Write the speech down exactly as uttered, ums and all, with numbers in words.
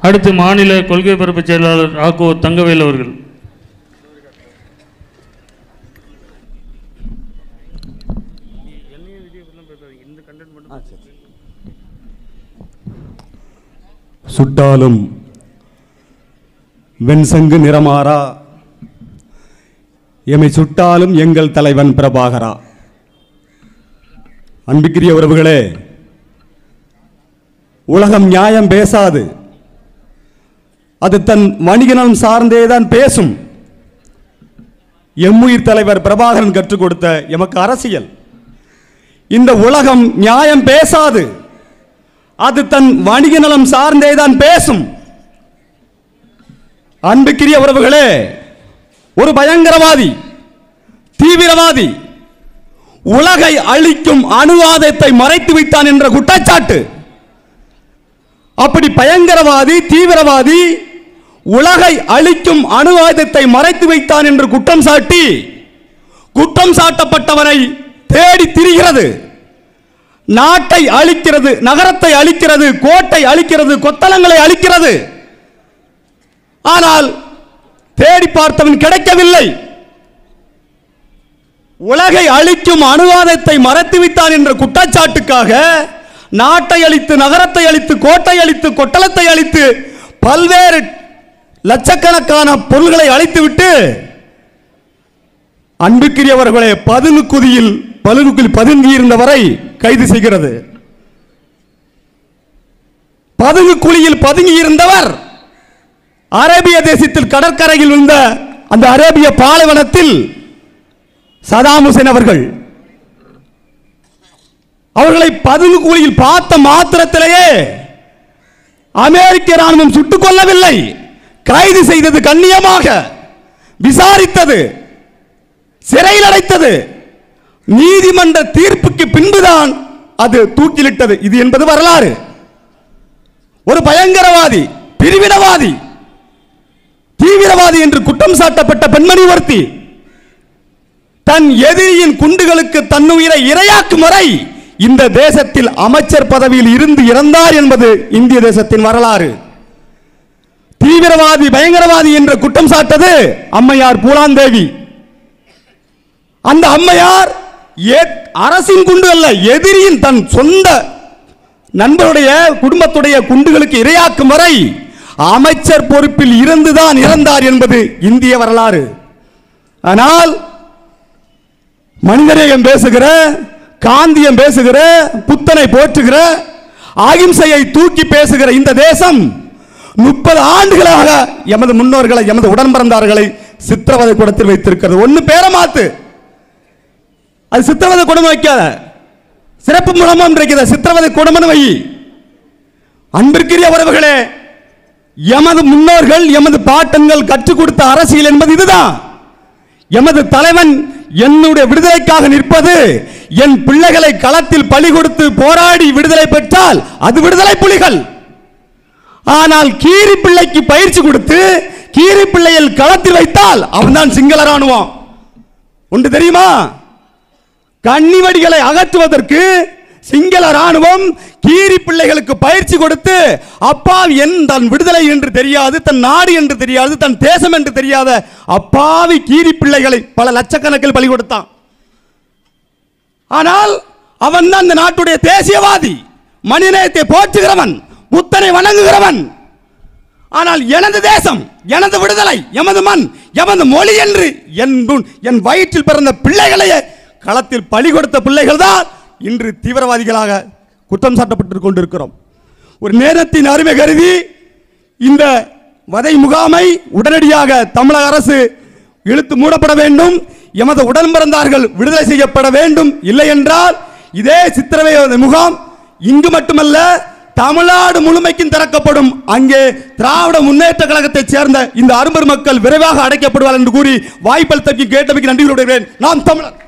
அடுத்து மாநில கொள்கை பரப்பு செயலாளர் ஆகோ தங்கவேல் அவர்கள். சுட்டாலும் வெண்சங்கு நிறமாறா, எமை சுட்டாலும் எங்கள் தலைவன் பிரபாகரா. அன்புக்குரிய உறவுகளே, உலகம் நியாயம் பேசாது, அது தன் வணிகனம் சார்ந்தேதான் பேசும். எம்முயிர் தலைவர் பிரபாகரன் கற்றுக் கொடுத்த எமக்கு அரசியல். இந்த உலகம் நியாயம் பேசாது, அது தன் வணிக நலம் சார்ந்தேதான் பேசும். அன்புக்குரிய உறவுகளே, ஒரு பயங்கரவாதி, தீவிரவாதி உலகை அழிக்கும் அணுவாதத்தை மறைத்து வைத்தான் என்ற குற்றச்சாட்டு. அப்படி பயங்கரவாதி, தீவிரவாதி உலகை அழிக்கும் அணுவாதத்தை மறைத்து வைத்தான் என்று குற்றம் சாட்டி குற்றம் சாட்டப்பட்டவனை தேடி திரிகிறது. நாட்டை அழிக்கிறது, நகரத்தை அழிக்கிறது, கோட்டை அழிக்கிறது, கொத்தளங்களை அழிக்கிறது. ஆனால் தேடி பார்த்தவன் கிடைக்கவில்லை. உலகை அழிக்கும் அணுவாதத்தை மறைத்து வைத்தான் என்ற குற்றச்சாட்டுக்காக நாட்டை அழித்து, நகரத்தை அழித்து, கோட்டை அழித்து, கொட்டளத்தை அழித்து, பல்வேறு லட்சக்கணக்கான பொருள்களை அழித்துவிட்டு அன்புக்குரியவர்களே பதுங்கு குதியில் பதுங்குக்குள் பதுங்கி இருந்தவரை கைது செய்கிறது. பதுங்கு குழியில் பதுங்கி இருந்தவர் அரேபிய தேசத்தில் கடற்கரையில் இருந்த அந்த அரேபிய பாலைவனத்தில் சதாம் ஹுசேன் அவர்கள் அவர்களை பதுங்கு குழியில் பார்த்த மாத்திரத்திலேயே அமெரிக்க ராணுவம் சுட்டுக் கொள்ளவில்லை, கைது செய்தது, கண்ணியமாக விசாரித்தது, சிறையில் அடைத்தது. நீதிமன்ற தீர்ப்புக்கு பின்புதான் அது தூக்கிலிட்டது. இது என்பது வரலாறு. ஒரு பயங்கரவாதி, பிரிவினவாதி, தீவிரவாதி என்று குற்றம் சாட்டப்பட்ட பெண்மணி ஒருத்தி தன் எதிரியின் குண்டுகளுக்கு தன்னுயிரை இரையாக்கும் வரை இந்த தேசத்தில் அமைச்சர் பதவியில் இருந்து இறந்தார் என்பது இந்திய தேசத்தின் வரலாறு. தீவிரவாதி, பயங்கரவாதி என்று குற்றம் சாட்டது அம்மையார் பூலாந்தேவி. அந்த அம்மையார் அரசின் குண்டு அல்ல, எதிரியின் தன் சொந்த நண்பருடைய குடும்பத்துடைய குண்டுகளுக்கு இரையாக்கும் வரை அமைச்சர் பொறுப்பில் இருந்துதான் இறந்தார் என்பது இந்திய வரலாறு. ஆனால் மனிதநேயம் பேசுகிற, காந்தியம் பேசுகிற, புத்தனை போற்றுகிற, அகிம்சையை தூக்கி பேசுகிற இந்த தேசம் முப்பது ஆண்டுகளாக எமது முன்னோர்களை, எமது உடன் பிறந்தார்களை சித்திரவதை கூடத்தில் வைத்திருக்கிறது. ஒன்னு பேரை மாத்து, அது சித்திரவதை கூடம் வைக்காத, சிறப்பு மூலமா இருக்கிற சித்திரவதை கூடம் வை. அன்பிற்குரிய உறவுகளே, எமது முன்னோர்கள், எமது பாட்டன்கள் கற்றுக் கொடுத்த அரசியல் என்பது இதுதான். எமது தலைவன் என்னுடைய விடுதலைக்காக நிற்பது, என் பிள்ளைகளை களத்தில் பலி கொடுத்து போராடி விடுதலை பெற்றால் அது விடுதலை புலிகள். ஆனால் கீரி பிள்ளைக்கு பயிற்சி கொடுத்து கீரி பிள்ளையில் களத்தில் வைத்தால் அவன்தான் சிங்கள ராணுவம். ஒன்று தெரியுமா? கன்னிவடிகளை அகற்றுவதற்கு சிங்கள ராணுவம் கீரி பிள்ளைகளுக்கு பயிற்சி கொடுத்து அப்பாவி என் தன் விடுதலை என்று தெரியாது, தன் நாடு என்று தெரியாது, தன் தேசம் என்று தெரியாத அப்பாவி கீரி பிள்ளைகளை பல லட்சக்கணக்கில் பலி கொடுத்தான். ஆனால் அவன் தான் இந்த நாட்டுடைய தேசியவாதி, மனிதநேயத்தை போற்றுகிறவன், புத்தனை வணங்குகிறவன். ஆனால் எனது தேசம், எனது விடுதலை, எமது மண், எமது மொழி என்று என் வயிற்றில் பிறந்த பிள்ளைகளையே களத்தில் பலி கொடுத்த பிள்ளைகள் தான் இன்று தீவிரவாதிகளாக குற்றம் சாட்டப்பட்டு கொண்டிருக்கிறோம். ஒரு நேரத்தின் அருமை கருதி இந்த வதை முகாமை உடனடியாக தமிழக அரசு இழுத்து மூடப்பட வேண்டும். எமது உடன் பிறந்தார்கள் விடுதலை செய்யப்பட வேண்டும். இல்லை என்றால் இதே சித்திரவதை முகாம் இங்கு மட்டுமல்ல தமிழ்நாடு முழுமைக்கும் திறக்கப்படும். அங்கே திராவிட முன்னேற்ற கழகத்தைச் சேர்ந்த இந்த அரும்பர் மக்கள் விரைவாக அடைக்கப்படுவார் என்று கூறி வாய்ப்பளித்தமைக்கு கேட்டமைக்கு நன்றி கூறுகிறேன். நாம் தமிழர்.